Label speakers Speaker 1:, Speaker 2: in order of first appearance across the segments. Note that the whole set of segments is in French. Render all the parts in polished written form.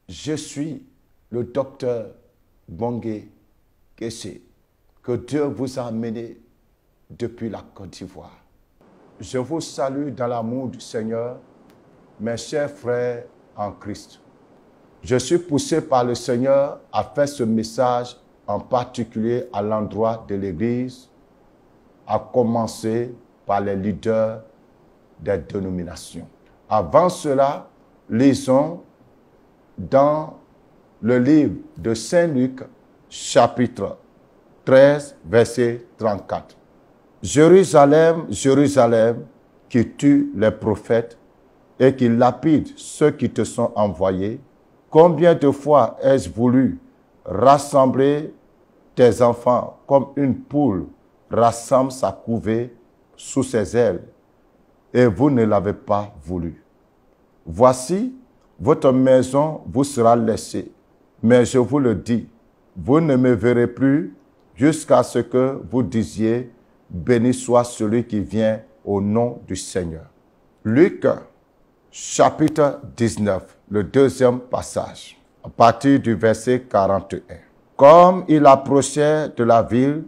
Speaker 1: Je suis le docteur Bongué Kessé, que Dieu vous a amené depuis la Côte d'Ivoire. Je vous salue dans l'amour du Seigneur, mes chers frères en Christ. Je suis poussé par le Seigneur à faire ce message, en particulier à l'endroit de l'Église, à commencer par les leaders des dénominations. Avant cela, lisons dans le livre de Saint Luc, chapitre 13, verset 34. Jérusalem, Jérusalem, qui tue les prophètes et qui lapide ceux qui te sont envoyés, combien de fois ai-je voulu rassembler tes enfants comme une poule rassemble sa couvée sous ses ailes, et vous ne l'avez pas voulu. Voici, votre maison vous sera laissée, mais je vous le dis, vous ne me verrez plus jusqu'à ce que vous disiez, béni soit celui qui vient au nom du Seigneur. Luc, chapitre 19, le deuxième passage, à partir du verset 41. Comme il approchait de la ville,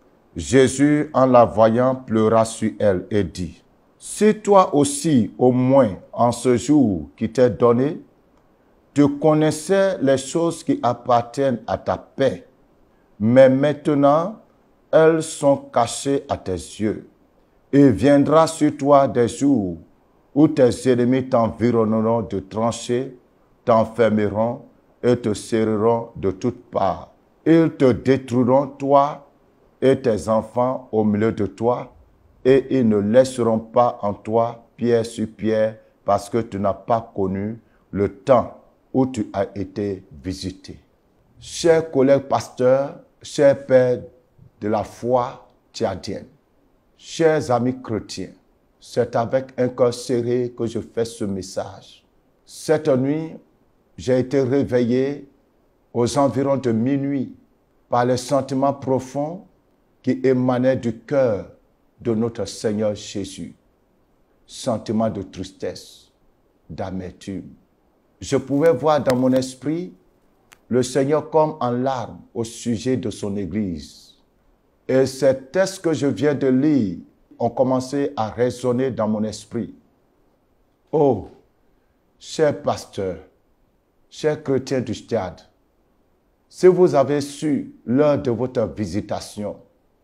Speaker 1: Jésus, en la voyant, pleura sur elle et dit, « Si toi aussi, au moins, en ce jour qui t'est donné, tu connaissais les choses qui appartiennent à ta paix, mais maintenant, elles sont cachées à tes yeux. Et viendra sur toi des jours où tes ennemis t'environneront de tranchées, t'enfermeront et te serreront de toutes parts. Ils te détruiront, toi et tes enfants au milieu de toi, et ils ne laisseront pas en toi pierre sur pierre, parce que tu n'as pas connu le temps où tu as été visité. » Chers collègues pasteurs, chers pères de la foi tchadienne, chers amis chrétiens, c'est avec un cœur serré que je fais ce message. Cette nuit, j'ai été réveillé aux environs de minuit par les sentiments profonds qui émanaient du cœur de notre Seigneur Jésus. Sentiments de tristesse, d'amertume. Je pouvais voir dans mon esprit le Seigneur comme en larmes au sujet de son Église. Et ces textes que je viens de lire ont commencé à résonner dans mon esprit. Oh, chers pasteurs, chers chrétiens du stade, si vous avez su l'heure de votre visitation,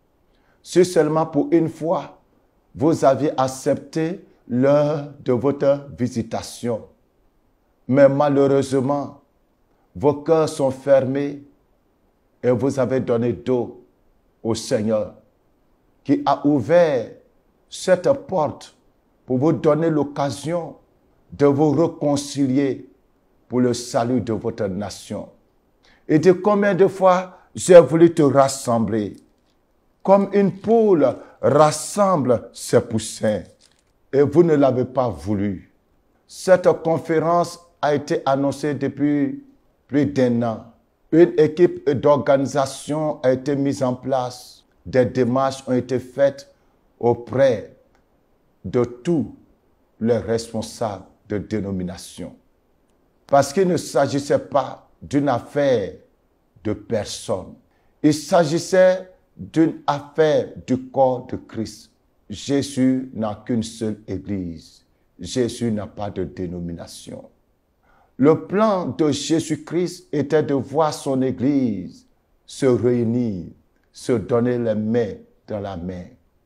Speaker 1: si seulement pour une fois, vous aviez accepté l'heure de votre visitation, mais malheureusement, vos cœurs sont fermés et vous avez donné dos au Seigneur qui a ouvert cette porte pour vous donner l'occasion de vous réconcilier pour le salut de votre nation. Et de combien de fois j'ai voulu te rassembler, comme une poule rassemble ses poussins, et vous ne l'avez pas voulu. Cette conférence a été annoncée depuis plus d'1 an. Une équipe d'organisation a été mise en place. Des démarches ont été faites auprès de tous les responsables de dénomination. Parce qu'il ne s'agissait pas d'une affaire de personne. Il s'agissait d'une affaire du corps de Christ. Jésus n'a qu'une seule église. Jésus n'a pas de dénomination. Le plan de Jésus-Christ était de voir son église se réunir, se donner les mains dans la main.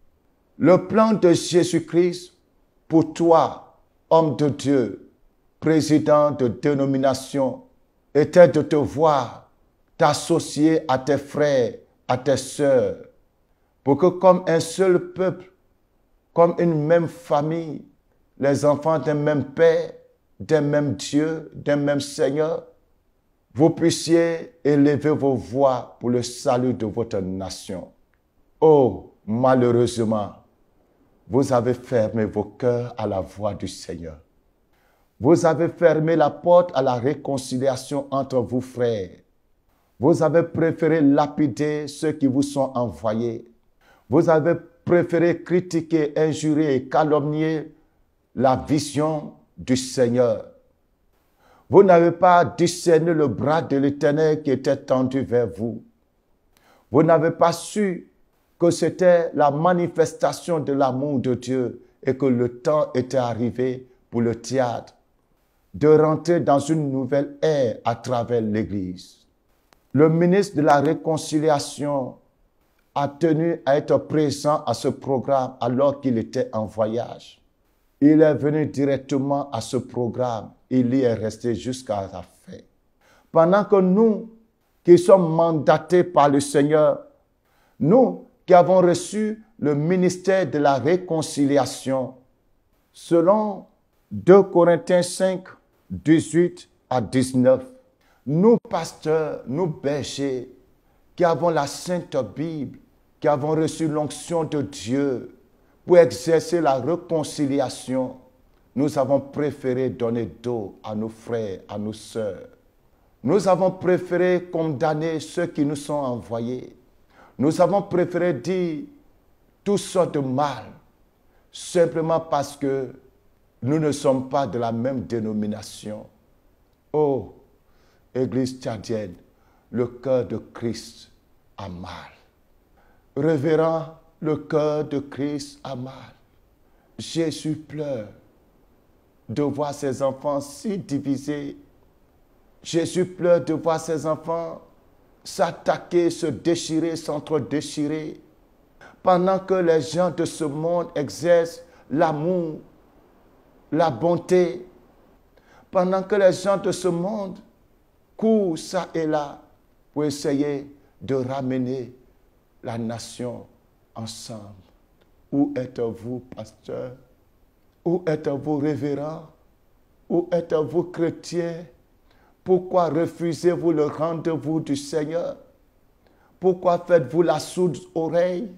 Speaker 1: Le plan de Jésus-Christ pour toi, homme de Dieu, président de dénomination, était de te voir t'associer à tes frères, à tes sœurs, pour que comme un seul peuple, comme une même famille, les enfants d'un même Père, d'un même Dieu, d'un même Seigneur, vous puissiez élever vos voix pour le salut de votre nation. Oh, malheureusement, vous avez fermé vos cœurs à la voix du Seigneur. Vous avez fermé la porte à la réconciliation entre vous, frères. Vous avez préféré lapider ceux qui vous sont envoyés. Vous avez préféré critiquer, injurer et calomnier la vision du Seigneur. Vous n'avez pas discerné le bras de l'Éternel qui était tendu vers vous. Vous n'avez pas su que c'était la manifestation de l'amour de Dieu et que le temps était arrivé pour le théâtre de rentrer dans une nouvelle ère à travers l'Église. Le ministre de la Réconciliation a tenu à être présent à ce programme alors qu'il était en voyage. Il est venu directement à ce programme. Il y est resté jusqu'à la fin. Pendant que nous, qui sommes mandatés par le Seigneur, nous qui avons reçu le ministère de la réconciliation, selon 2 Corinthiens 5, 18 à 19, nous pasteurs, nous bergers, qui avons la Sainte Bible, qui avons reçu l'onction de Dieu pour exercer la réconciliation, nous avons préféré donner dos à nos frères, à nos sœurs. Nous avons préféré condamner ceux qui nous sont envoyés. Nous avons préféré dire toutes sortes de mal, simplement parce que nous ne sommes pas de la même dénomination. Oh, Église tchadienne, le cœur de Christ a mal. Révérend, le cœur de Christ a mal. Jésus pleure de voir ses enfants si divisés. Jésus pleure de voir ses enfants s'attaquer, se déchirer, s'entre-déchirer, pendant que les gens de ce monde exercent l'amour, la bonté, pendant que les gens de ce monde courent ça et là pour essayer de ramener la nation ensemble. Où êtes-vous, pasteur? Où êtes-vous, révérend? Où êtes-vous, chrétien? Pourquoi refusez-vous le rendez-vous du Seigneur? Pourquoi faites-vous la sourde oreille?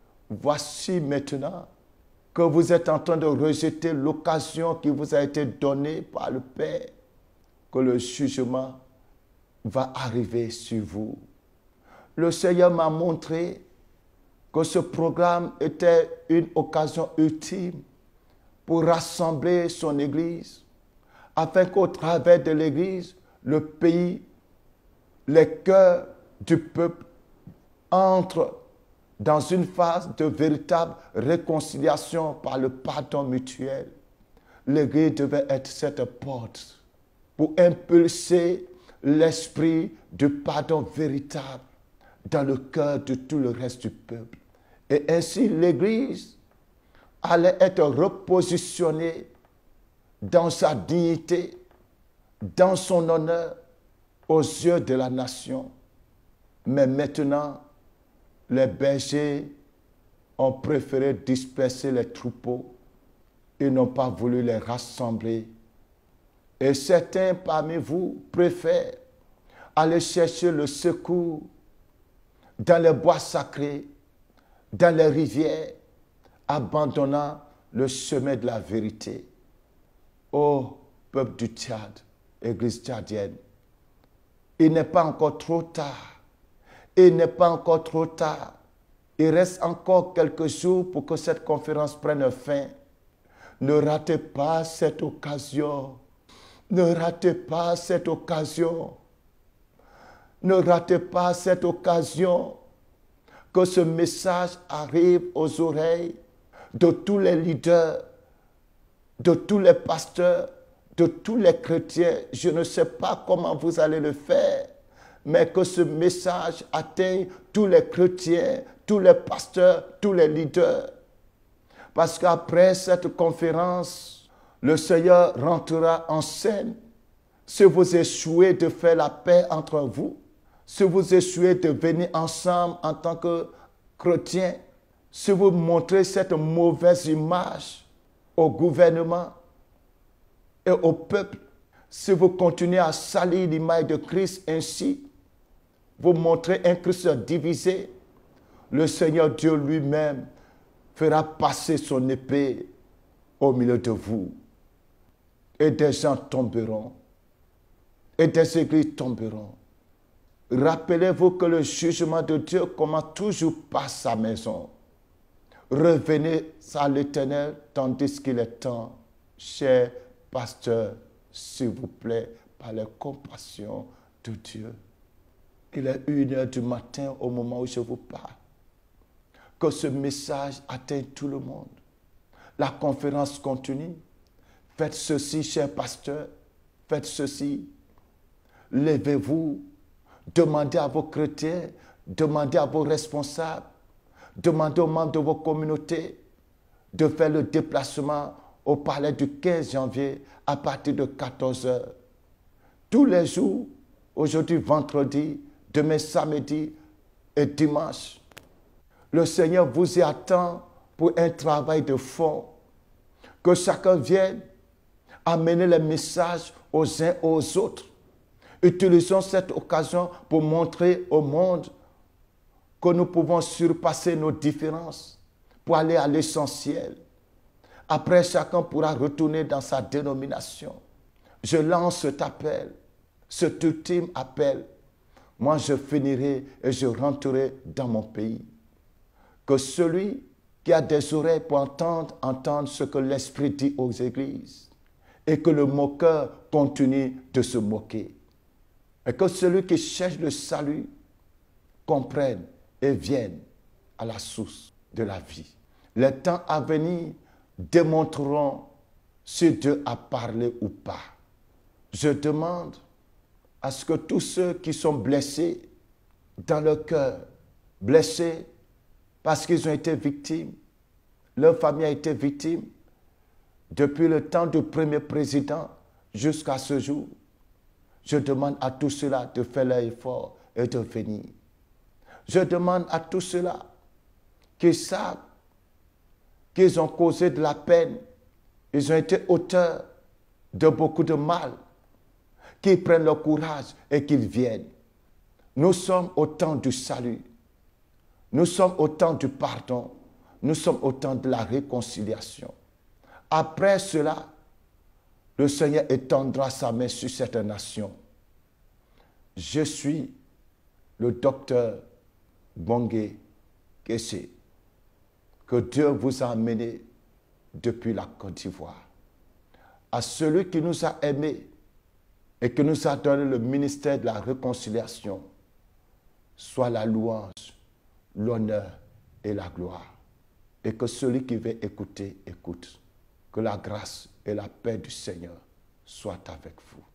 Speaker 1: Voici maintenant que vous êtes en train de rejeter l'occasion qui vous a été donnée par le Père, que le jugement va arriver sur vous. Le Seigneur m'a montré que ce programme était une occasion ultime pour rassembler son Église, afin qu'au travers de l'Église, le pays, les cœurs du peuple entrent dans une phase de véritable réconciliation par le pardon mutuel. L'Église devait être cette porte pour impulser l'esprit du pardon véritable dans le cœur de tout le reste du peuple. Et ainsi, l'Église allait être repositionnée dans sa dignité, dans son honneur, aux yeux de la nation. Mais maintenant, les bergers ont préféré disperser les troupeaux. Ils n'ont pas voulu les rassembler. Et certains parmi vous préfèrent aller chercher le secours dans les bois sacrés, dans les rivières, abandonnant le chemin de la vérité. Ô peuple du Tchad, Église tchadienne, il n'est pas encore trop tard. Il n'est pas encore trop tard. Il reste encore quelques jours pour que cette conférence prenne fin. Ne ratez pas cette occasion. Ne ratez pas cette occasion. Ne ratez pas cette occasion que ce message arrive aux oreilles de tous les leaders, de tous les pasteurs, de tous les chrétiens. Je ne sais pas comment vous allez le faire, mais que ce message atteigne tous les chrétiens, tous les pasteurs, tous les leaders. Parce qu'après cette conférence, le Seigneur rentrera en scène. Si vous échouez de faire la paix entre vous, si vous échouez de venir ensemble en tant que chrétiens, si vous montrez cette mauvaise image au gouvernement et au peuple, si vous continuez à salir l'image de Christ ainsi, vous montrez un Christ divisé, le Seigneur Dieu lui-même fera passer son épée au milieu de vous. Et des gens tomberont. Et des églises tomberont. Rappelez-vous que le jugement de Dieu commence toujours par sa maison. Revenez à l'Éternel tandis qu'il est temps. Chers pasteurs, s'il vous plaît, par les compassions de Dieu. Il est 1h du matin au moment où je vous parle. Que ce message atteigne tout le monde. La conférence continue. Faites ceci, chers pasteurs. Faites ceci. Levez-vous. Demandez à vos chrétiens. Demandez à vos responsables. Demandez aux membres de vos communautés de faire le déplacement au palais du 15 janvier à partir de 14 h. Tous les jours, aujourd'hui vendredi, demain samedi et dimanche. Le Seigneur vous y attend pour un travail de fond. Que chacun vienne amener les messages aux uns aux autres. Utilisons cette occasion pour montrer au monde que nous pouvons surpasser nos différences pour aller à l'essentiel. Après, chacun pourra retourner dans sa dénomination. Je lance cet appel, cet ultime appel. Moi, je finirai et je rentrerai dans mon pays. Que celui qui a des oreilles pour entende ce que l'Esprit dit aux églises. Et que le moqueur continue de se moquer. Et que celui qui cherche le salut comprenne et vienne à la source de la vie. Les temps à venir démontreront si Dieu a parlé ou pas. Je demande à ce que tous ceux qui sont blessés dans leur cœur, blessés parce qu'ils ont été victimes, leur famille a été victime, depuis le temps du premier président jusqu'à ce jour, je demande à tous ceux-là de faire l'effort et de venir. Je demande à tous ceux-là qui savent qu'ils ont causé de la peine, ils ont été auteurs de beaucoup de mal, qu'ils prennent leur courage et qu'ils viennent. Nous sommes au temps du salut. Nous sommes au temps du pardon. Nous sommes au temps de la réconciliation. Après cela, le Seigneur étendra sa main sur cette nation. Je suis le docteur Bongé Kessé, que Dieu vous a amené depuis la Côte d'Ivoire. À celui qui nous a aimés et qui nous a donné le ministère de la réconciliation, soit la louange, l'honneur et la gloire. Et que celui qui veut écouter, écoute. Que la grâce et la paix du Seigneur soient avec vous.